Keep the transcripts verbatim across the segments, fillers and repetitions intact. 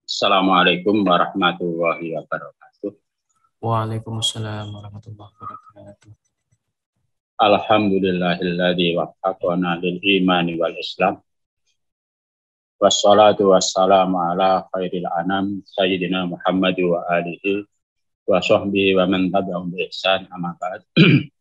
Assalamualaikum warahmatullahi wabarakatuh. Waalaikumsalam warahmatullahi wabarakatuh. Alhamdulillahilladzi waffaqana lil imani wal islam. Wassalatu wassalamu ala khairil anam sayyidina Muhammad wa alihi wa sahbihi wa man tabi'ahum bi ihsan, amma ba'd.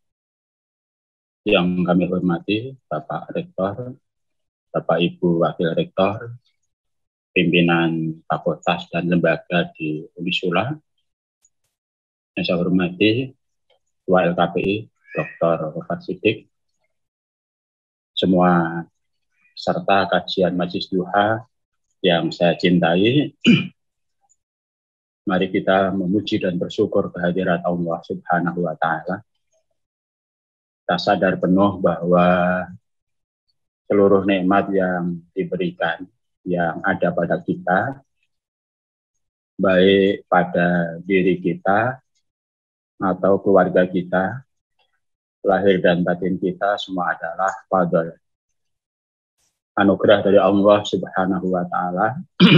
Yang kami hormati Bapak Rektor, Bapak Ibu Wakil Rektor, pimpinan fakultas dan lembaga di Unisula. Yang saya hormati Ketua L K P I Doktor Rofat Siddiq, semua serta kajian Majelis Duha yang saya cintai. Mari kita memuji dan bersyukur kehadirat Allah Subhanahu wa Ta'ala. Kita sadar penuh bahwa seluruh nikmat yang diberikan, yang ada pada kita, baik pada diri kita atau keluarga kita, lahir dan batin kita, semua adalah fadl, anugerah dari Allah Subhanahu wa Ta'ala.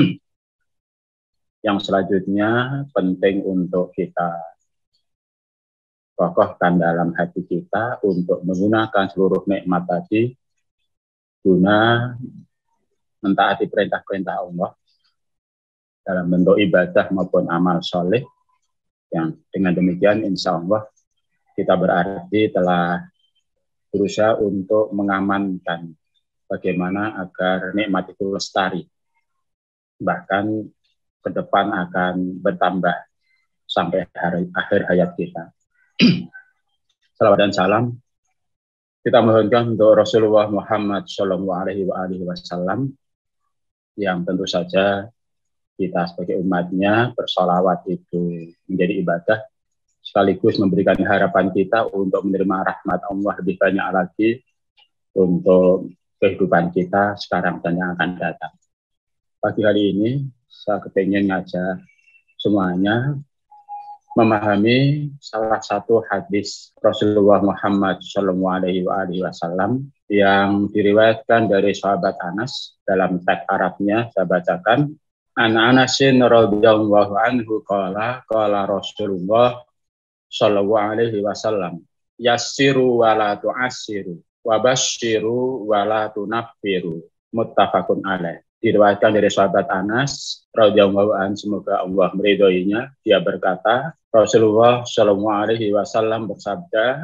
Yang selanjutnya penting untuk kita kokohkan dalam hati kita untuk menggunakan seluruh nikmat tadi guna mentaati perintah-perintah Allah dalam bentuk ibadah maupun amal soleh, yang dengan demikian insya Allah kita berarti telah berusaha untuk mengamankan bagaimana agar nikmat itu lestari, bahkan ke depan akan bertambah sampai hari, akhir hayat kita. Salawat dan salam kita mohonkan untuk Rasulullah Muhammad Shallallahu Alaihi Wasallam, yang tentu saja kita sebagai umatnya bersolawat itu menjadi ibadah, sekaligus memberikan harapan kita untuk menerima rahmat Allah lebih banyak lagi untuk kehidupan kita sekarang dan yang akan datang. Pagi hari ini saya kepingin ngajak semuanya memahami salah satu hadis Rasulullah Muhammad Shallallahu Alaihi Wasallam yang diriwayatkan dari sahabat Anas. Dalam teks Arabnya saya bacakan. An Anasin radhiyallahu anhu qala qala Rasulullah Shallallahu Alaihi Wasallam yassiru wa la tu'assiru wa basyiru wa la tunaffiru, muttafaqun alaih. Diriwayatkan dari sahabat Anas radhiyallahu anhu, semoga Allah meridhoinya. Dia berkata, Rasulullah Shallallahu Alaihi Wasallam bersabda,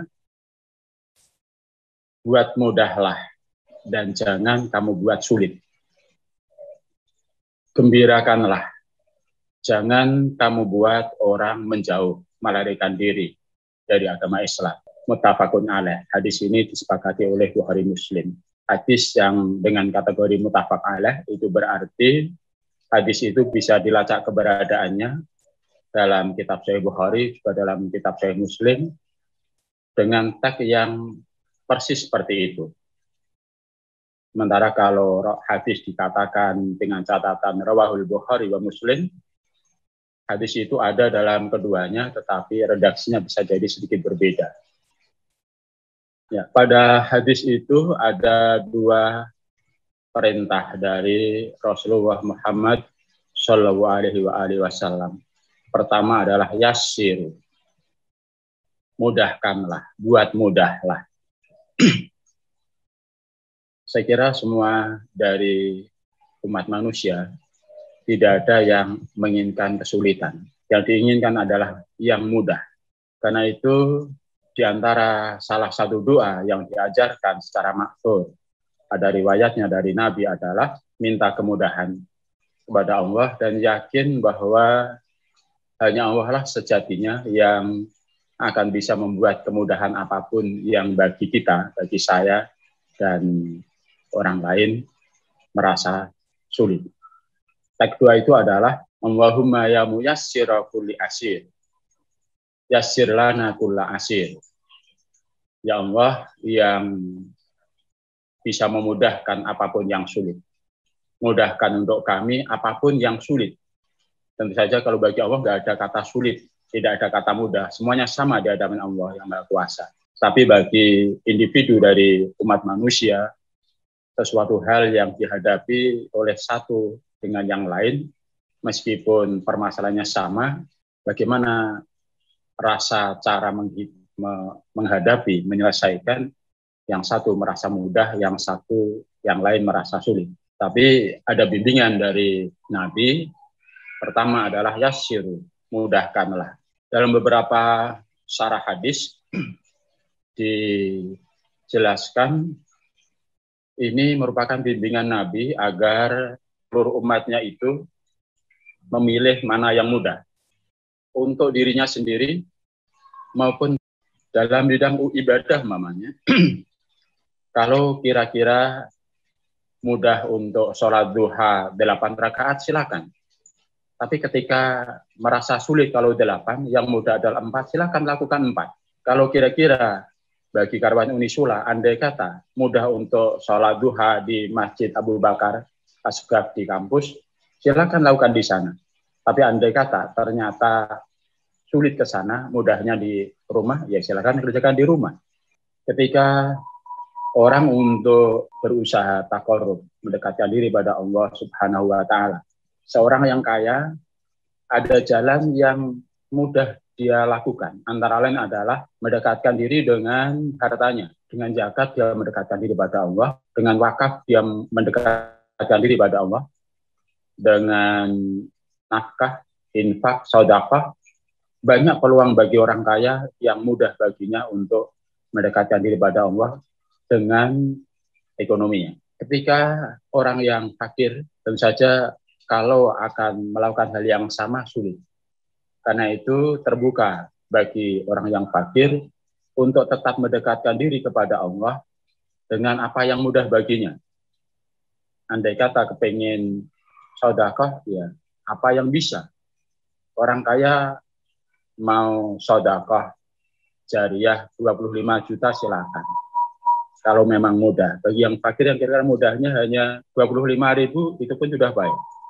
buat mudahlah dan jangan kamu buat sulit. Gembirakanlah, jangan kamu buat orang menjauh, melarikan diri dari agama Islam. Muttafaqun alaih. Hadis ini disepakati oleh Bukhari Muslim. Hadis yang dengan kategori muttafaq alaih itu berarti hadis itu bisa dilacak keberadaannya dalam kitab Sahih Bukhari, juga dalam kitab Sahih Muslim, dengan teks yang persis seperti itu. Sementara kalau hadis dikatakan dengan catatan rawahul Bukhari wa Muslim, hadis itu ada dalam keduanya, tetapi redaksinya bisa jadi sedikit berbeda. Ya, pada hadis itu ada dua perintah dari Rasulullah Muhammad Shallallahu Alaihi Wasallam. Pertama adalah yassir, mudahkanlah, buat mudahlah. Saya kira semua dari umat manusia tidak ada yang menginginkan kesulitan. Yang diinginkan adalah yang mudah. Karena itu di antara salah satu doa yang diajarkan secara maksud, ada riwayatnya dari Nabi, adalah minta kemudahan kepada Allah dan yakin bahwa hanya Allah lah sejatinya yang akan bisa membuat kemudahan apapun yang bagi kita, bagi saya dan orang lain merasa sulit. Teks doa itu adalah Allahumma ya muyassira kulli asir, yassir lana kulla asir. Ya Allah yang bisa memudahkan apapun yang sulit, mudahkan untuk kami apapun yang sulit. Tentu saja kalau bagi Allah nggak ada kata sulit, tidak ada kata mudah, semuanya sama di hadapan Allah yang Maha Kuasa. Tapi bagi individu dari umat manusia, sesuatu hal yang dihadapi oleh satu dengan yang lain, meskipun permasalahannya sama, bagaimana rasa cara menghadapi, menyelesaikan, yang satu merasa mudah, yang satu, yang lain merasa sulit. Tapi ada bimbingan dari Nabi, pertama adalah yassiru, mudahkanlah. Dalam beberapa syarah hadis, dijelaskan ini merupakan bimbingan Nabi agar seluruh umatnya itu memilih mana yang mudah untuk dirinya sendiri maupun dalam bidang ibadah mamanya. Kalau kira-kira mudah untuk sholat duha delapan rakaat silakan. Tapi ketika merasa sulit kalau delapan, yang mudah adalah empat, silakan lakukan empat. Kalau kira-kira bagi karwan Unisula, andai kata mudah untuk sholat duha di Masjid Abu Bakar Asgaf di kampus, silakan lakukan di sana. Tapi andai kata ternyata sulit ke sana, mudahnya di rumah, ya silakan kerjakan di rumah. Ketika orang untuk berusaha taqarrub, mendekatkan diri pada Allah Subhanahu wa Ta'ala, seorang yang kaya ada jalan yang mudah dia lakukan. Antara lain adalah mendekatkan diri dengan hartanya. Dengan zakat dia mendekatkan diri pada Allah. Dengan wakaf dia mendekatkan diri pada Allah. Dengan nafkah, infak, sedekah, banyak peluang bagi orang kaya yang mudah baginya untuk mendekatkan diri pada Allah dengan ekonominya. Ketika orang yang fakir, tentu saja kalau akan melakukan hal yang sama sulit. Karena itu terbuka bagi orang yang fakir untuk tetap mendekatkan diri kepada Allah dengan apa yang mudah baginya. Andai kata kepingin sedekah, ya apa yang bisa. Orang kaya mau sedekah jariyah dua puluh lima juta silakan. Kalau memang mudah. Bagi yang fakir yang kira-kira mudahnya hanya dua puluh lima ribu, itu pun sudah baik.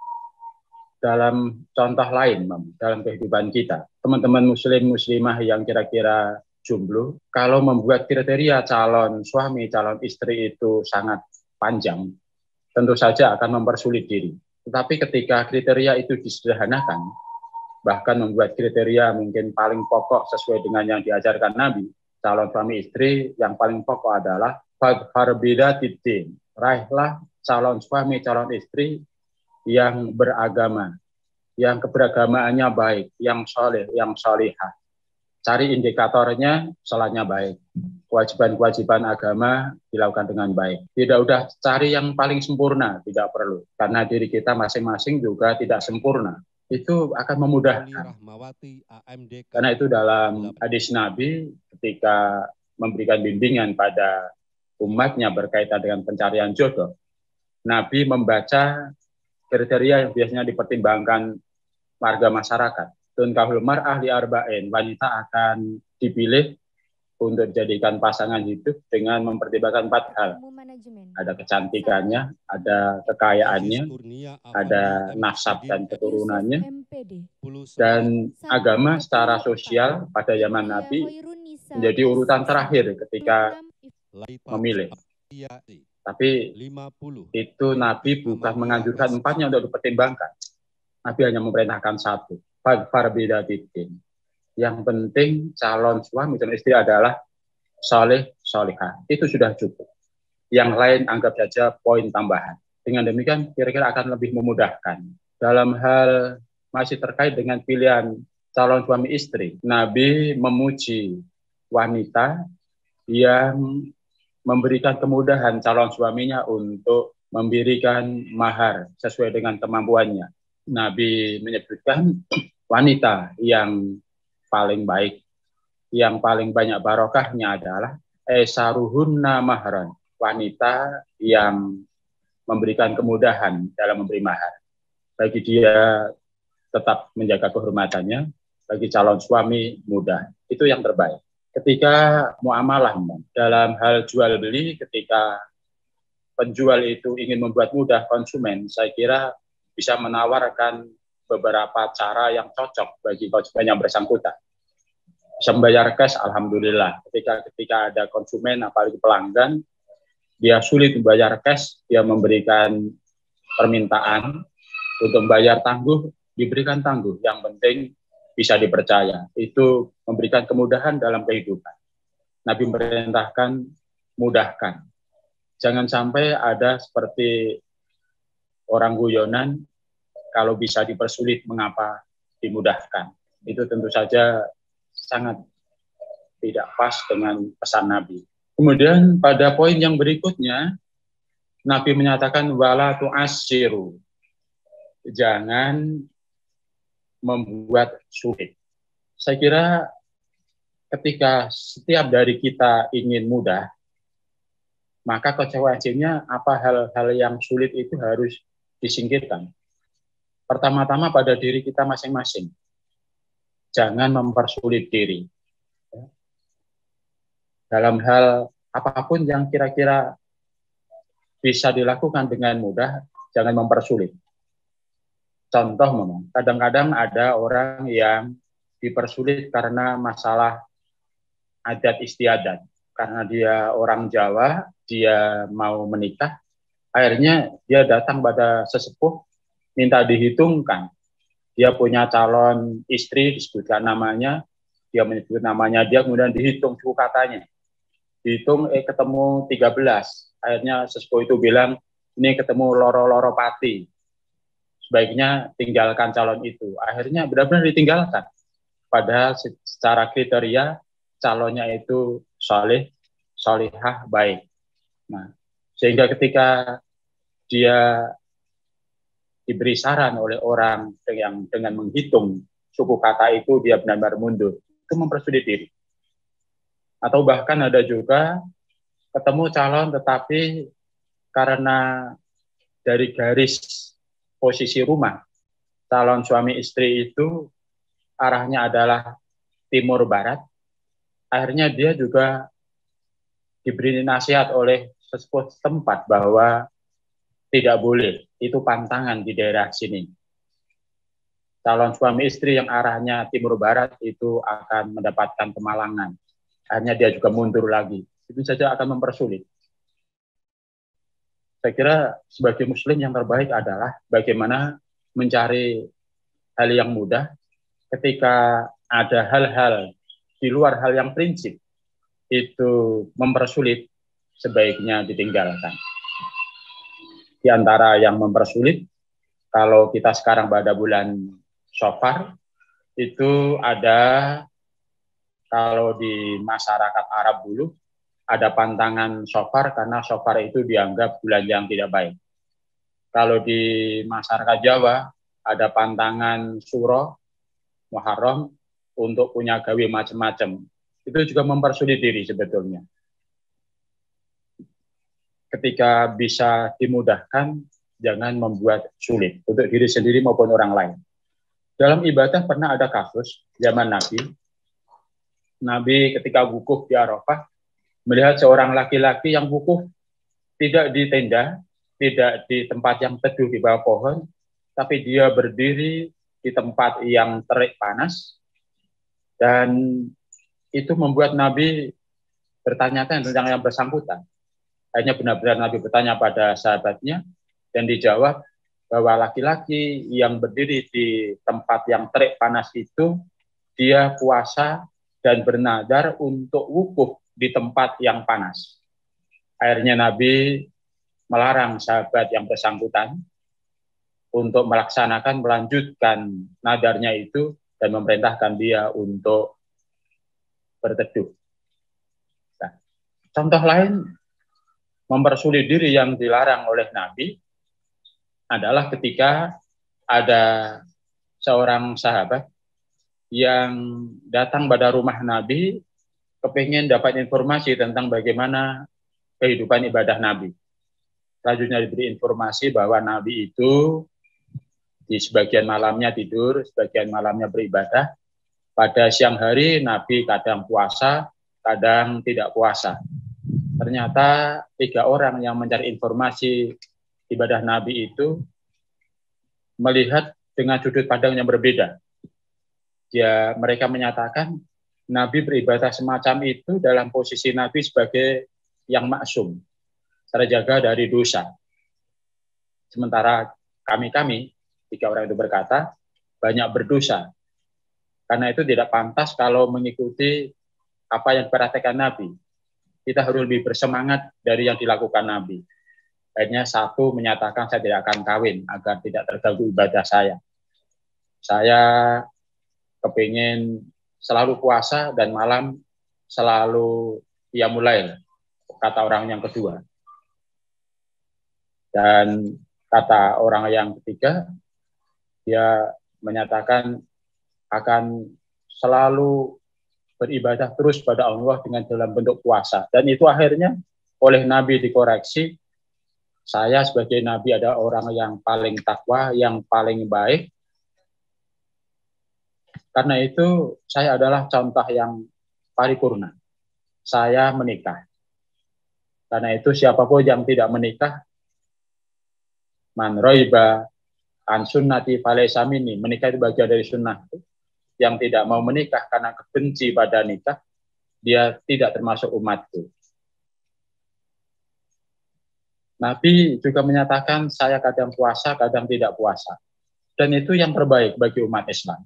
Dalam contoh lain, dalam kehidupan kita, teman-teman muslim muslimah yang kira-kira jomblo, kalau membuat kriteria calon suami, calon istri itu sangat panjang, tentu saja akan mempersulit diri. Tetapi ketika kriteria itu disederhanakan, bahkan membuat kriteria mungkin paling pokok sesuai dengan yang diajarkan Nabi, calon suami istri yang paling pokok adalah fadhfar bidatiddin, raihlah calon suami, calon istri yang beragama, yang keberagamaannya baik, yang soleh, yang solihah. Cari indikatornya, sholatnya baik. Kewajiban-kewajiban agama dilakukan dengan baik. Tidak udah cari yang paling sempurna, tidak perlu. Karena diri kita masing-masing juga tidak sempurna. Itu akan memudahkan. Karena itu dalam hadis Nabi, ketika memberikan bimbingan pada umatnya berkaitan dengan pencarian jodoh, Nabi membaca kriteria yang biasanya dipertimbangkan warga masyarakat. Tunkahul mar'ah li arba'in, wanita akan dipilih untuk dijadikan pasangan hidup dengan mempertimbangkan empat hal. Ada kecantikannya, ada kekayaannya, ada nasab dan keturunannya, dan agama secara sosial pada zaman Nabi menjadi urutan terakhir ketika memilih. Tapi itu Nabi bukan menganjurkan empatnya untuk dipertimbangkan. Nabi hanya memerintahkan satu, fadhfar bidatiddin. Yang penting calon suami dan istri adalah saleh, salihah. Itu sudah cukup. Yang lain anggap saja poin tambahan. Dengan demikian kira-kira akan lebih memudahkan. Dalam hal masih terkait dengan pilihan calon suami istri, Nabi memuji wanita yang memberikan kemudahan calon suaminya untuk memberikan mahar sesuai dengan kemampuannya. Nabi menyebutkan wanita yang paling baik, yang paling banyak barokahnya adalah esaruhunna mahran, wanita yang memberikan kemudahan dalam memberi mahar. Bagi dia tetap menjaga kehormatannya, bagi calon suami mudah. Itu yang terbaik. Ketika muamalah dalam hal jual beli, ketika penjual itu ingin membuat mudah konsumen, saya kira bisa menawarkan beberapa cara yang cocok bagi konsumen yang bersangkutan. Bisa membayar cash, alhamdulillah. Ketika ketika ada konsumen, apalagi pelanggan, dia sulit membayar cash, dia memberikan permintaan untuk membayar tangguh, diberikan tangguh, yang penting bisa dipercaya. Itu memberikan kemudahan dalam kehidupan. Nabi memerintahkan mudahkan. Jangan sampai ada seperti orang guyonan, kalau bisa dipersulit mengapa dimudahkan. Itu tentu saja sangat tidak pas dengan pesan Nabi. Kemudian pada poin yang berikutnya, Nabi menyatakan wala tu'assiru. Jangan membuat sulit. Saya kira ketika setiap dari kita ingin mudah, maka konsekuensinya apa hal-hal yang sulit itu harus disingkirkan. Pertama-tama pada diri kita masing-masing. Jangan mempersulit diri. Dalam hal apapun yang kira-kira bisa dilakukan dengan mudah, jangan mempersulit. Contoh memang, kadang-kadang ada orang yang dipersulit karena masalah adat istiadat. Karena dia orang Jawa, dia mau menikah, akhirnya dia datang pada sesepuh, minta dihitungkan. Dia punya calon istri, disebutkan namanya, dia menyebut namanya dia, kemudian dihitung suku katanya. Dihitung, eh ketemu tiga belas. Akhirnya sesepuh itu bilang, ini ketemu loro-loro pati. Sebaiknya tinggalkan calon itu. Akhirnya benar-benar ditinggalkan. Padahal secara kriteria, calonnya itu soleh, solihah, baik. Nah, sehingga ketika dia diberi saran oleh orang yang dengan menghitung suku kata itu, dia benar-benar mundur. Itu mempersulit diri. Atau bahkan ada juga ketemu calon tetapi karena dari garis posisi rumah, calon suami istri itu arahnya adalah timur barat, akhirnya dia juga diberi nasihat oleh sesepuh tempat bahwa tidak boleh, itu pantangan di daerah sini. Calon suami istri yang arahnya timur barat itu akan mendapatkan kemalangan. Akhirnya dia juga mundur lagi. Itu saja akan mempersulit. Saya kira sebagai muslim yang terbaik adalah bagaimana mencari hal yang mudah ketika ada hal-hal di luar hal yang prinsip itu mempersulit, sebaiknya ditinggalkan. Di antara yang mempersulit, kalau kita sekarang pada bulan Syafar, itu ada, kalau di masyarakat Arab dulu, ada pantangan Syafar karena Syafar itu dianggap bulan yang tidak baik. Kalau di masyarakat Jawa, ada pantangan Suro, Muharram, untuk punya gawe macam-macam. Itu juga mempersulit diri sebetulnya. Ketika bisa dimudahkan, jangan membuat sulit untuk diri sendiri maupun orang lain. Dalam ibadah pernah ada kasus zaman Nabi. Nabi ketika wukuf di Arafah melihat seorang laki-laki yang wukuf tidak di tenda, tidak di tempat yang teduh di bawah pohon, tapi dia berdiri di tempat yang terik panas, dan itu membuat Nabi bertanya-tanya tentang yang bersangkutan. Hanya benar-benar Nabi bertanya pada sahabatnya, dan dijawab bahwa laki-laki yang berdiri di tempat yang terik panas itu, dia puasa dan bernadar untuk wukuf di tempat yang panas. Akhirnya Nabi melarang sahabat yang bersangkutan untuk melaksanakan, melanjutkan nadarnya itu, dan memerintahkan dia untuk berteduh. Nah, contoh lain mempersulit diri yang dilarang oleh Nabi adalah ketika ada seorang sahabat yang datang pada rumah Nabi kepingin dapat informasi tentang bagaimana kehidupan ibadah Nabi. Selanjutnya diberi informasi bahwa Nabi itu di sebagian malamnya tidur, sebagian malamnya beribadah. Pada siang hari Nabi kadang puasa, kadang tidak puasa. Ternyata tiga orang yang mencari informasi ibadah Nabi itu melihat dengan sudut pandang yang berbeda. Ya, mereka menyatakan Nabi beribadah semacam itu dalam posisi Nabi sebagai yang maksum, terjaga dari dosa. Sementara kami-kami, tiga orang itu berkata, banyak berdosa. Karena itu tidak pantas kalau mengikuti apa yang diperhatikan Nabi. Kita harus lebih bersemangat dari yang dilakukan Nabi. Akhirnya satu menyatakan saya tidak akan kawin agar tidak terganggu ibadah saya. Saya kepingin selalu puasa dan malam selalu qiyamul lail, kata orang yang kedua. Dan kata orang yang ketiga, dia menyatakan akan selalu beribadah terus pada Allah dengan dalam bentuk puasa. Dan itu akhirnya oleh Nabi dikoreksi, saya sebagai Nabi ada orang yang paling takwa, yang paling baik. Karena itu saya adalah contoh yang paripurna. Saya menikah. Karena itu siapapun yang tidak menikah, man roiba an sunnati falaysa minni, menikah itu bagian dari sunnah. Yang tidak mau menikah karena kebenci pada nikah, dia tidak termasuk umatku. Nabi juga menyatakan saya kadang puasa, kadang tidak puasa. Dan itu yang terbaik bagi umat Islam.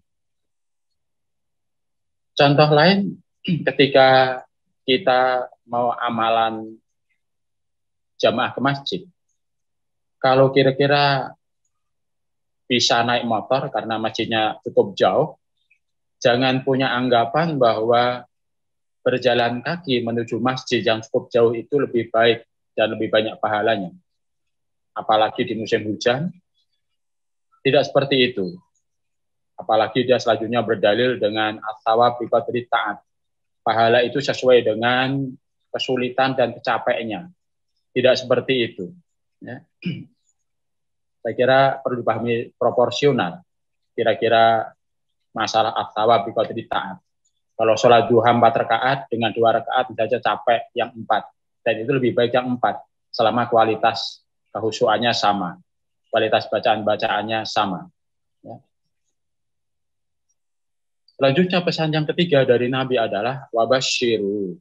Contoh lain, ketika kita mau amalan jamaah ke masjid, kalau kira-kira bisa naik motor karena masjidnya cukup jauh, jangan punya anggapan bahwa berjalan kaki menuju masjid yang cukup jauh itu lebih baik dan lebih banyak pahalanya. Apalagi di musim hujan, tidak seperti itu. Apalagi dia selanjutnya berdalil dengan as-shawab bi qadri ta'at. Pahala itu sesuai dengan kesulitan dan kecapeannya. Tidak seperti itu. Ya. Saya kira perlu dipahami proporsional. Kira-kira masalah as-shawab bi qadri ta'at. Kalau sholat duha empat rakaat dengan dua rakaat saja capek yang empat. Dan itu lebih baik yang empat. Selama kualitas kehusuannya sama. Kualitas bacaan-bacaannya sama. Ya. Selanjutnya pesan yang ketiga dari Nabi adalah wabashiru.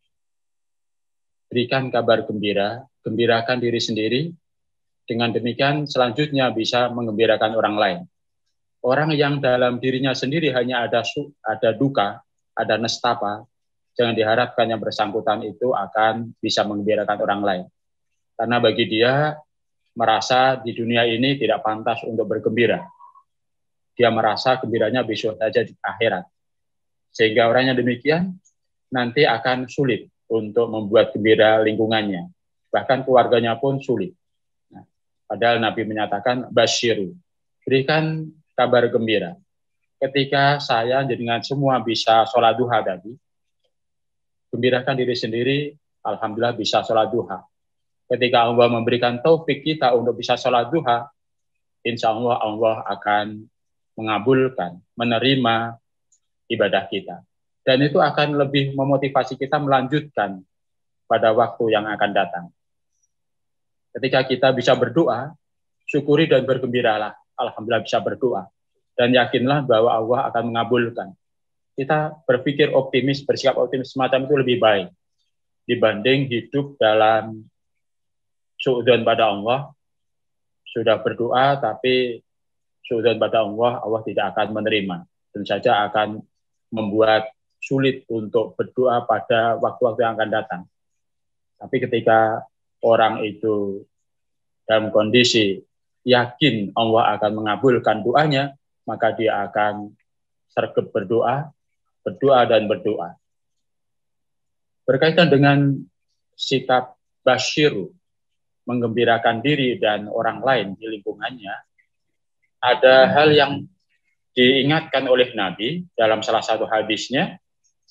Berikan kabar gembira, gembirakan diri sendiri. Dengan demikian selanjutnya bisa menggembirakan orang lain. Orang yang dalam dirinya sendiri hanya ada su, ada duka, ada nestapa, jangan diharapkan yang bersangkutan itu akan bisa menggembirakan orang lain. Karena bagi dia merasa di dunia ini tidak pantas untuk bergembira. Dia merasa gembiranya besok saja di akhirat. Sehingga orang yang demikian nanti akan sulit untuk membuat gembira lingkungannya. Bahkan keluarganya pun sulit. Nah, padahal Nabi menyatakan, basyiru, berikan kabar gembira. Ketika saya dengan semua bisa sholat duha tadi, gembirakan diri sendiri, alhamdulillah bisa sholat duha. Ketika Allah memberikan taufik kita untuk bisa sholat duha, insya Allah Allah akan mengabulkan, menerima ibadah kita. Dan itu akan lebih memotivasi kita melanjutkan pada waktu yang akan datang. Ketika kita bisa berdoa, syukuri dan bergembiralah. Alhamdulillah bisa berdoa. Dan yakinlah bahwa Allah akan mengabulkan. Kita berpikir optimis, bersikap optimis semacam itu lebih baik dibanding hidup dalam suudzon pada Allah. Sudah berdoa tapi suudzon pada Allah, Allah tidak akan menerima. Tentu saja akan membuat sulit untuk berdoa pada waktu-waktu yang akan datang. Tapi ketika orang itu dalam kondisi yakin Allah akan mengabulkan doanya, maka dia akan sergap berdoa, berdoa dan berdoa. Berkaitan dengan sikap basyiru, menggembirakan diri dan orang lain di lingkungannya, ada hal yang diingatkan oleh Nabi dalam salah satu hadisnya.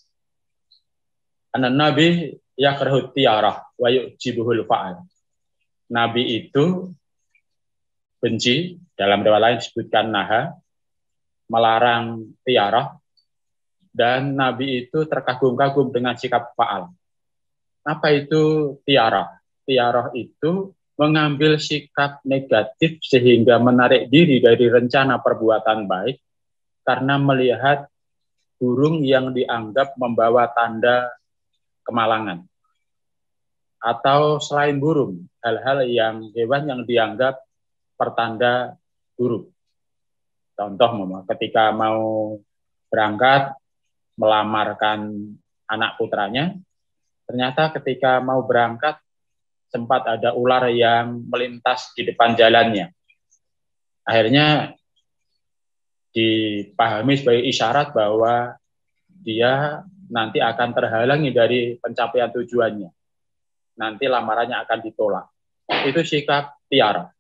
Anan Nabi yakrahu tiarah wa yujibuhul fa'al. Nabi itu benci, dalam riwayat lain disebutkan naha, melarang tiarah, dan Nabi itu terkagum-kagum dengan sikap fa'al. Apa itu tiarah? Tiarah itu mengambil sikap negatif sehingga menarik diri dari rencana perbuatan baik karena melihat burung yang dianggap membawa tanda kemalangan. Atau selain burung, hal-hal yang hewan yang dianggap pertanda buruk. Contoh, ketika mau berangkat melamarkan anak putranya, ternyata ketika mau berangkat sempat ada ular yang melintas di depan jalannya. Akhirnya dipahami sebagai isyarat bahwa dia nanti akan terhalangi dari pencapaian tujuannya. Nanti lamarannya akan ditolak. Itu sikap tiara.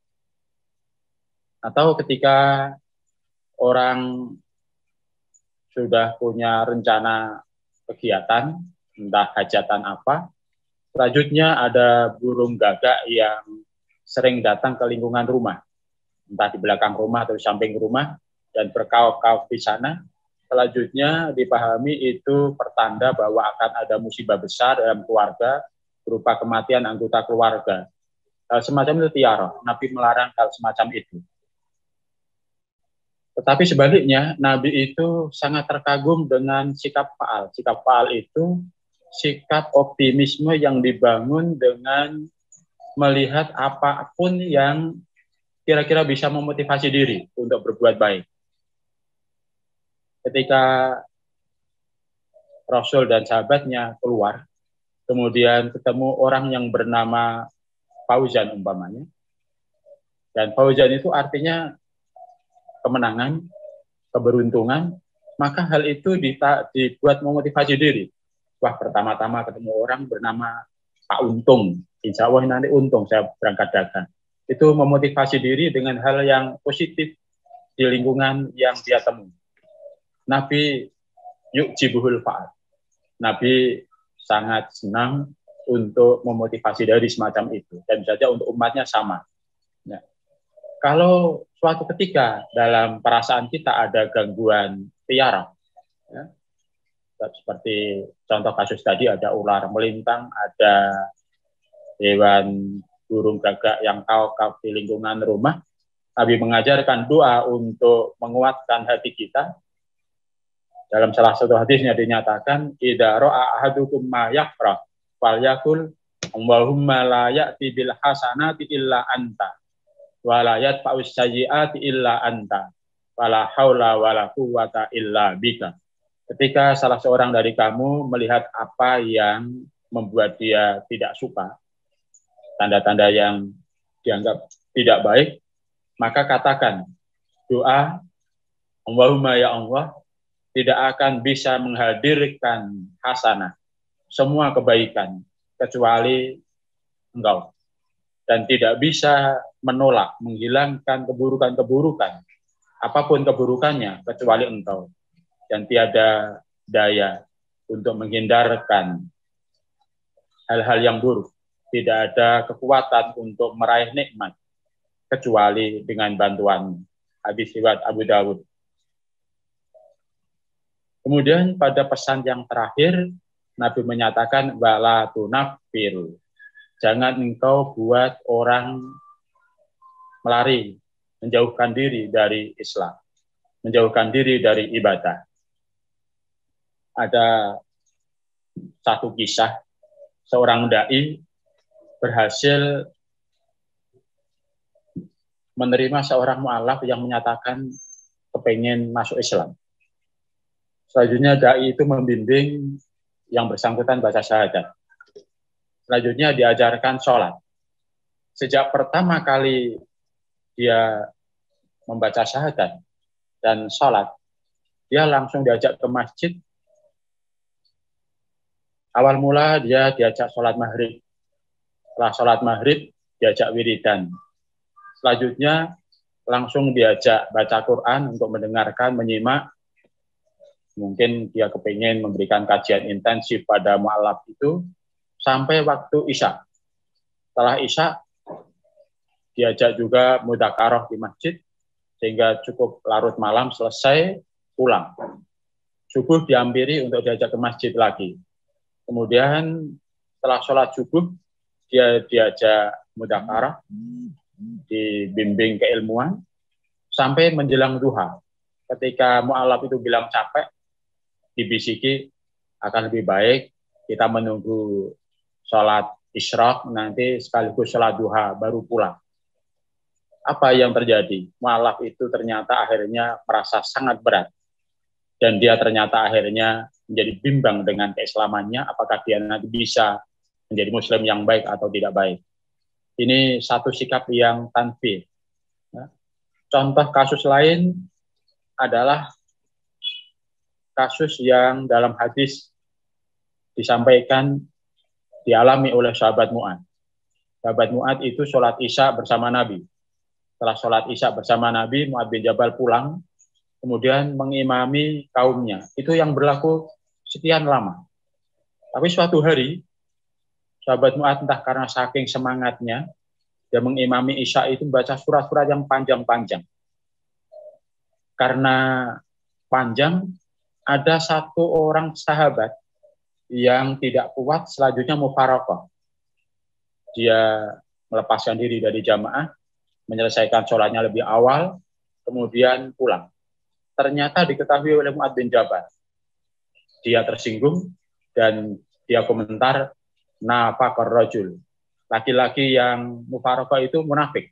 Atau ketika orang sudah punya rencana kegiatan, entah hajatan apa, selanjutnya ada burung gagak yang sering datang ke lingkungan rumah, entah di belakang rumah atau di samping rumah, dan berkauk-kauk di sana. Selanjutnya dipahami itu pertanda bahwa akan ada musibah besar dalam keluarga, berupa kematian anggota keluarga. Hal semacam itu tiara. Nabi melarang hal semacam itu. Tetapi sebaliknya, Nabi itu sangat terkagum dengan sikap faal. Sikap faal itu sikap optimisme yang dibangun dengan melihat apapun yang kira-kira bisa memotivasi diri untuk berbuat baik. Ketika Rasul dan sahabatnya keluar, kemudian ketemu orang yang bernama Fauzan umpamanya, dan Fauzan itu artinya kemenangan, keberuntungan, maka hal itu dibuat memotivasi diri. Wah, pertama-tama ketemu orang bernama Pak Untung, insya Allah nanti untung saya berangkat dagang. Itu memotivasi diri dengan hal yang positif di lingkungan yang dia temui. Nabi yuk jibuhul fa'al. Nabi sangat senang untuk memotivasi dari semacam itu. Dan saja untuk umatnya sama. Ya. Kalau suatu ketika dalam perasaan kita ada gangguan tiara, ya, seperti contoh kasus tadi ada ular melintang, ada hewan burung gagak yang kauk-kauk di lingkungan rumah, Nabi mengajarkan doa untuk menguatkan hati kita. Dalam salah satu hadisnya dinyatakan, idza ra'a ahadukum ma yakrah falyakul Allahumma la ya'ti bil hasanati illa anta wa la yadfa'us sayyi'ati illa anta wa la haula wa la quwwata illa bika. Ketika salah seorang dari kamu melihat apa yang membuat dia tidak suka, tanda-tanda yang dianggap tidak baik, maka katakan doa Allahumma ya Allah, tidak akan bisa menghadirkan hasanah, semua kebaikan, kecuali engkau. Dan tidak bisa menolak, menghilangkan keburukan-keburukan, apapun keburukannya, kecuali engkau. Dan tiada daya untuk menghindarkan hal-hal yang buruk. Tidak ada kekuatan untuk meraih nikmat, kecuali dengan bantuan. Hadis riwayat Abu Dawud. Kemudian pada pesan yang terakhir, Nabi menyatakan, wala tunafir. Jangan engkau buat orang melari, menjauhkan diri dari Islam, menjauhkan diri dari ibadah. Ada satu kisah, seorang da'i berhasil menerima seorang mu'alaf yang menyatakan kepengen masuk Islam. Selanjutnya da'i itu membimbing yang bersangkutan baca syahadat. Selanjutnya diajarkan sholat. Sejak pertama kali dia membaca syahadat dan sholat, dia langsung diajak ke masjid. Awal mula dia diajak sholat maghrib. Setelah sholat maghrib, diajak wiridan. Selanjutnya langsung diajak baca Quran untuk mendengarkan, menyimak. Mungkin dia kepingin memberikan kajian intensif pada mu'alaf itu sampai waktu Isya. Setelah Isya, diajak juga mudzakarah di masjid, sehingga cukup larut malam selesai, pulang. Subuh dihampiri untuk diajak ke masjid lagi. Kemudian setelah sholat subuh, dia diajak mudzakarah, dibimbing keilmuan, sampai menjelang duha. Ketika mu'alaf itu bilang capek, dibisiki akan lebih baik kita menunggu sholat isyraq nanti sekaligus sholat duha baru pulang. apa yang terjadi? Mu'allaf itu ternyata akhirnya merasa sangat berat. Dan dia ternyata akhirnya menjadi bimbang dengan keislamannya, apakah dia nanti bisa menjadi muslim yang baik atau tidak baik. Ini satu sikap yang tanfir. Contoh kasus lain adalah kasus yang dalam hadis disampaikan dialami oleh sahabat Mu'ad. Sahabat Mu'ad itu sholat isya bersama Nabi. Setelah sholat isya bersama Nabi, Mu'ad bin Jabal pulang, kemudian mengimami kaumnya. Itu yang berlaku sekian lama. Tapi suatu hari, sahabat Mu'ad entah karena saking semangatnya, dia mengimami isya itu membaca surat-surat yang panjang-panjang. Karena panjang, ada satu orang sahabat yang tidak kuat, selanjutnya mufaraqah. Dia melepaskan diri dari jamaah, menyelesaikan sholatnya lebih awal, kemudian pulang. Ternyata diketahui oleh Mu'ad bin Jabal. Dia tersinggung dan dia komentar, nafaqar rajul. Laki-laki yang mufaraqah itu munafik.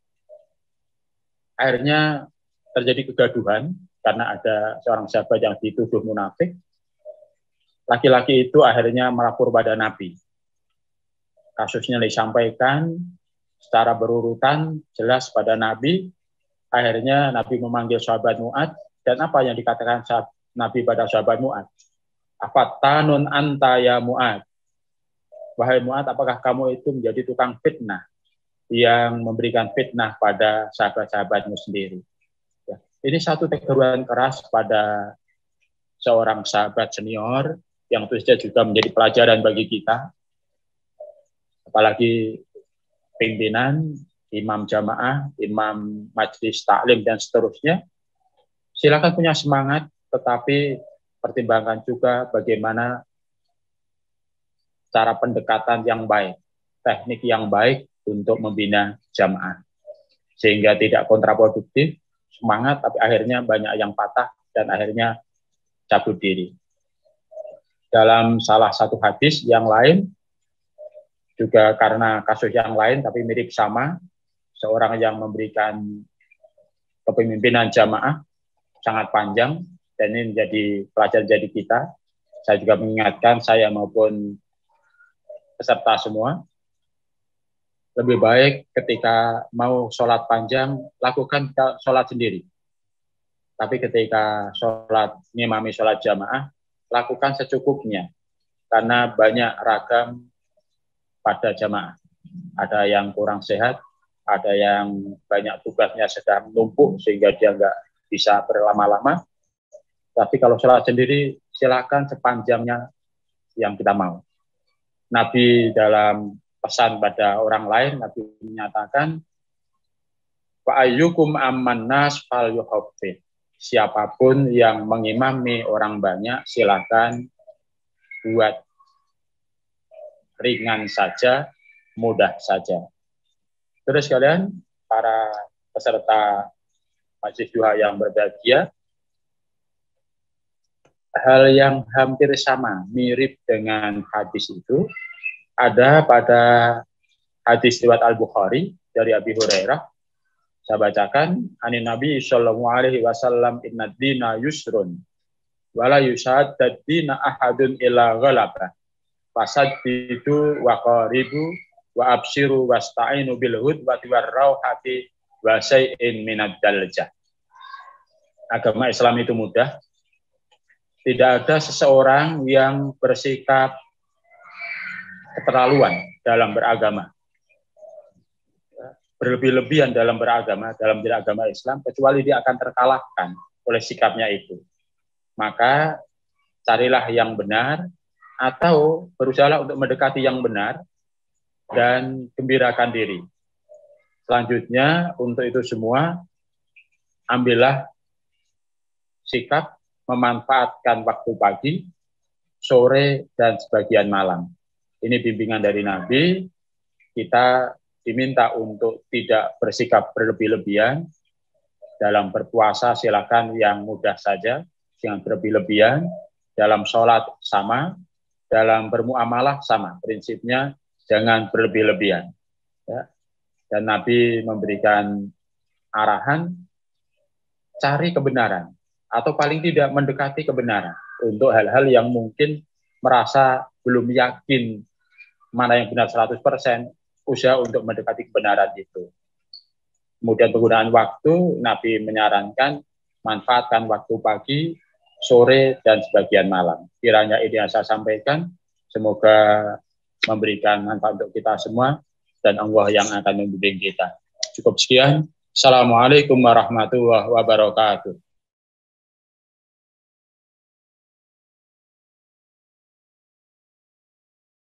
Akhirnya terjadi kegaduhan karena ada seorang sahabat yang dituduh munafik. Laki-laki itu akhirnya melapor pada Nabi. Kasusnya disampaikan secara berurutan, jelas pada Nabi. Akhirnya Nabi memanggil sahabat Mu'ad. Dan apa yang dikatakan saat Nabi pada sahabat Mu'ad? Afatanun anta ya Mu'ad. Wahai Mu'ad, apakah kamu itu menjadi tukang fitnah yang memberikan fitnah pada sahabat-sahabatmu sendiri? Ya. Ini satu teguran keras pada seorang sahabat senior yang tentunya juga menjadi pelajaran bagi kita. Apalagi pimpinan, imam jamaah, imam majelis taklim, dan seterusnya. Silakan punya semangat, tetapi pertimbangkan juga bagaimana cara pendekatan yang baik, teknik yang baik untuk membina jamaah. Sehingga tidak kontraproduktif, semangat, tapi akhirnya banyak yang patah dan akhirnya cabut diri. Dalam salah satu hadis yang lain, juga karena kasus yang lain tapi mirip sama, seorang yang memberikan kepemimpinan jamaah sangat panjang, dan ini menjadi pelajaran jadi kita. Saya juga mengingatkan saya maupun peserta semua, lebih baik ketika mau sholat panjang, lakukan sholat sendiri. Tapi ketika sholat, ngimami sholat jamaah, lakukan secukupnya. Karena banyak ragam pada jamaah. Ada yang kurang sehat, ada yang banyak tugasnya sedang numpuk sehingga dia nggak bisa berlama-lama. Tapi kalau sholat sendiri, silakan sepanjangnya yang kita mau. Nabi dalam pesan pada orang lain, Nabi menyatakan, Wa ayyukum amman nas fal yuhaffid. Siapapun yang mengimami orang banyak, silakan buat ringan saja, mudah saja. Terus kalian, para peserta Majelis Duha yang berbahagia, hal yang hampir sama, mirip dengan hadis itu, ada pada hadis riwayat Al-Bukhari dari Abi Hurairah. Saya bacakan, anin Nabi sallallahu alaihi wasallam, inna dina yusrun wala yusaddad dina ahadun illa ghalabah fasaddidu wa qaribu wa abshiru wasta'inu bil hudwati warrauhati wa syai'in minad daljah. Agama Islam itu mudah. Tidak ada seseorang yang bersikap keterlaluan dalam beragama, berlebih-lebihan dalam beragama, dalam beragama Islam, kecuali dia akan terkalahkan oleh sikapnya itu. Maka carilah yang benar, atau berusahalah untuk mendekati yang benar, dan gembirakan diri. Selanjutnya, untuk itu semua, ambillah sikap memanfaatkan waktu pagi, sore, dan sebagian malam. Ini bimbingan dari Nabi. Kita diminta untuk tidak bersikap berlebih-lebihan. Dalam berpuasa silakan yang mudah saja, jangan berlebih-lebihan. Dalam sholat sama, dalam bermuamalah sama. Prinsipnya jangan berlebih-lebihan. Ya. Dan Nabi memberikan arahan cari kebenaran, atau paling tidak mendekati kebenaran untuk hal-hal yang mungkin merasa belum yakin mana yang benar seratus persen, usaha untuk mendekati kebenaran itu. Kemudian penggunaan waktu, Nabi menyarankan manfaatkan waktu pagi, sore, dan sebagian malam. Kiranya ini yang saya sampaikan, semoga memberikan manfaat untuk kita semua, dan Allah yang akan membimbing kita. Cukup sekian. Assalamualaikum warahmatullahi wabarakatuh.